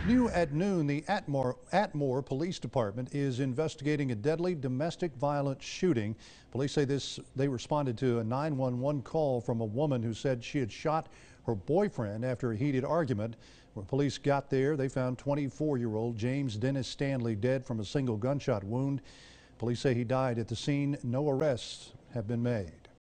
New at noon, the Atmore Police Department is investigating a deadly domestic violence shooting. Police say they responded to a 911 call from a woman who said she had shot her boyfriend after a heated argument. When police got there, they found 24-year-old James Dennis Stanley dead from a single gunshot wound. Police say he died at the scene. No arrests have been made.